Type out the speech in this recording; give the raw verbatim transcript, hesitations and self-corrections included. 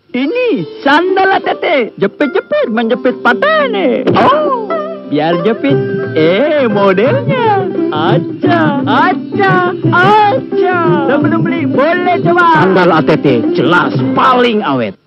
Ini sandal tete, jepit-jepit menjepit patah nih. Oh, biar jepit. Eh, modelnya. Aca, aca, aca. Sebelum beli boleh coba. Sandal A T T jelas paling awet.